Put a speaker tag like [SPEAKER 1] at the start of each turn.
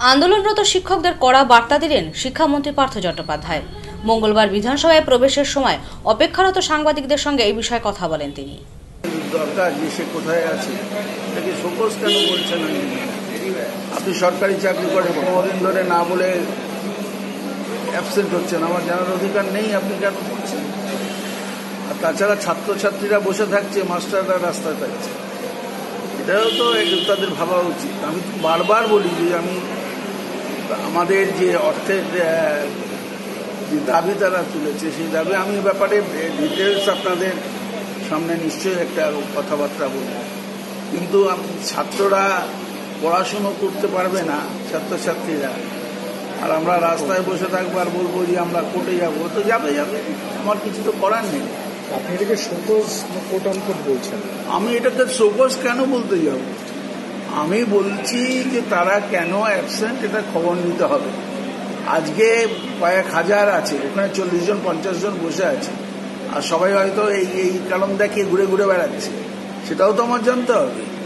[SPEAKER 1] আন্দোলনরত শিক্ষকদের কড়া বার্তা দিলেন শিক্ষামন্ত্রী পার্থ চট্টোপাধ্যায়। মঙ্গলবার বিধানসভায় প্রবেশের সময় অপেক্ষারত সাংবাদিকদের সঙ্গে এই বিষয়ে কথা বলেন তিনি।
[SPEAKER 2] দরকার যে সে কোথায় আছে তাকে শোকজ কেন বলছেন? আপনি সরকারি চাকরি করেন, 15 দিন ধরে না বলে অ্যাবসেন্ট হচ্ছেন, আমার জানার অধিকার নেই, আপনি কেন বলছেন? আর তাছাড়া ছাত্রছাত্রীরা বসে থাকছে, মাস্টাররা রাস্তায় থাকছে, এটাও তো তাদের ভাবা উচিত। আমি তো বারবার বলি যে আমাদের যে অর্থের যে দাবি তারা তুলেছে, সেই দাবি আমি ব্যাপারে ডিটেলস আপনাদের সামনে নিশ্চয়ই একটা কথাবার্তা বলব। কিন্তু ছাত্ররা পড়াশুনো করতে পারবে না, ছাত্রছাত্রীরা, আর আমরা রাস্তায় বসে থাকবো আর বলবো যে আমরা কোর্টে যাবো, তো যাবে, আমার কিছু তো করার নেই।
[SPEAKER 3] আপনি এটাকে শোকজ কোট আনকোট বলছেন।
[SPEAKER 2] আমি এটাকে শোকজ কেন বলতে যাব? আমি বলছি যে তারা কেন অ্যাবসেন্ট, এটা খবর নিতে হবে। আজকে কয়েক হাজার আছে, ওখানে 40 জন 50 জন বসে আছে, আর সবাই হয়তো এই কারণ দেখিয়ে ঘুরে ঘুরে বেড়াচ্ছে, সেটাও তো আমার জানতে হবে।